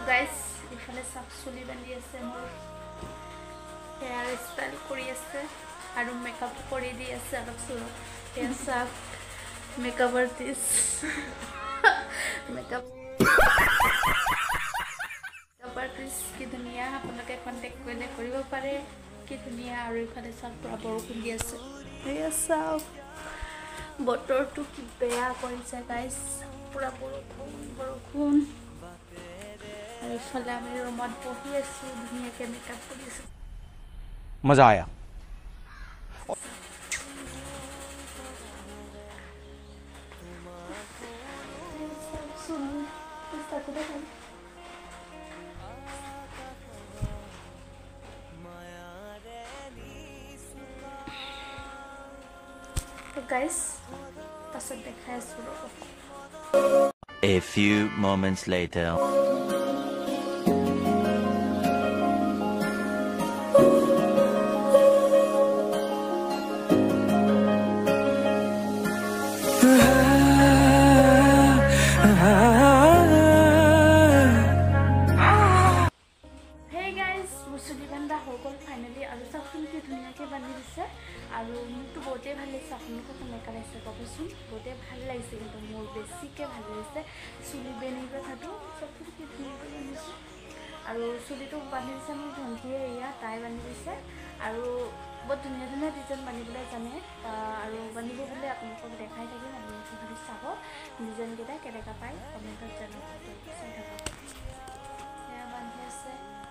Guys ইফালে সব চুলি বান্ধি আছে মোৰ হেয়াৰ ষ্টাইল কৰি আছে আৰু মেকআপ কৰি দি আছে অলপ চুলো হেয়াৰ সব মেকআপ আৰ্টিষ্ট মেকআপ আৰ্টিষ্ট কি ধুনীয়া আপোনালোকে কণ্টেক্ট কৰিলে কৰিব পাৰে কি ধুনীয়া আৰু ইফালে সব পুৰা বৰষুণ দি আছে হেয়া সব বতৰটো কি বেয়া কৰিছে গাইস পুৰা বৰষুণ और इफाले आमी रूमत बहि आছো धुनियाके मेकअप কৰি আছো मजा आया तो गाइस पाছত দেখাই আছো A few moments later. Hey guys, मुसुली बंदा हो गल फाइनली आरो साफुन के दुनिया के बांधि दिसे आरो मुटु बहुते ভাল লাগিছে আপোনালোকে কেনে কালাইছে কবচোন বহুতে ভাল লাগিছে কিন্তু মোৰ বেছিকে ভাল লাগিছে চুলি বেনি কথাটো সাফুন के दुनिया के বান্ধিছে আৰু চুলিটো বান্ধি দিছে মোৰ ভন্টিয়ে ইয়া তাই বান্ধি দিছে আৰু বহুত ধুনীয়া ধুনীয়া ডিজাইন বান্ধিবলৈ জানে আৰু বান্ধিব বুলি আপোনালোকক দেখাই থাকিম আপোনালোকে খালি চাব ডিজাইন কেইটা কেনেকা পায় কমেন্টত জনাব চাই থাকক এয়া বান্ধি আছে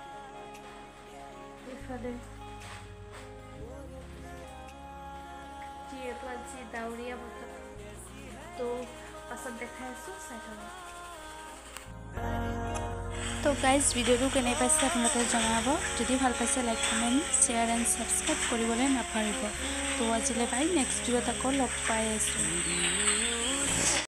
ইফালে যিহেতু আজি ডাউৰীয়া বতৰ তো পাছত দেখাই আছো চাই থাকক तो गाइज भिडिओ केने पाइছে আপোনালোকে জনাব যদি ভাল পাইছে like comment share and subscribe কৰিবলৈ নাপাহৰিব তো আজিলৈ বাই নেক্সট ভিডিওত আকৌ লগ পাই আছো